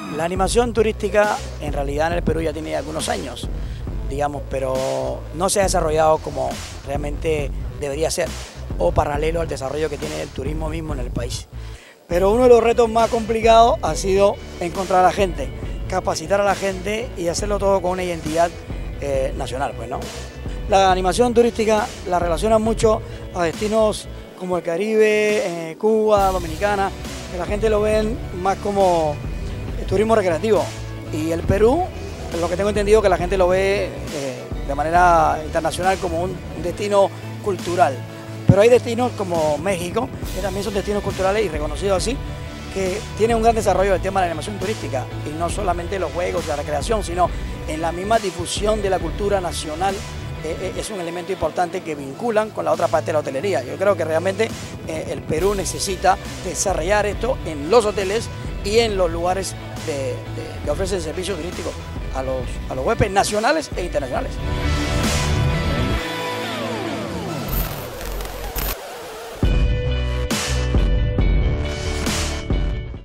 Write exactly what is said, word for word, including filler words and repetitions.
La animación turística en realidad en el Perú ya tiene algunos años, digamos, pero no se ha desarrollado como realmente debería ser o paralelo al desarrollo que tiene el turismo mismo en el país. Pero uno de los retos más complicados ha sido encontrar a la gente, capacitar a la gente y hacerlo todo con una identidad eh, nacional, pues, ¿no? La animación turística la relaciona mucho a destinos como el Caribe, eh, Cuba, Dominicana, que la gente lo ven más como turismo recreativo. Y el Perú, lo que tengo entendido, que la gente lo ve eh, de manera internacional como un destino cultural. Pero hay destinos como México, que también son destinos culturales y reconocidos así, que tienen un gran desarrollo del tema de la animación turística, y no solamente los juegos, la recreación, sino en la misma difusión de la cultura nacional. Eh, es un elemento importante que vinculan con la otra parte de la hotelería. Yo creo que realmente eh, el Perú necesita desarrollar esto en los hoteles y en los lugares de, de, que ofrecen servicios turísticos a los, a los huéspedes nacionales e internacionales.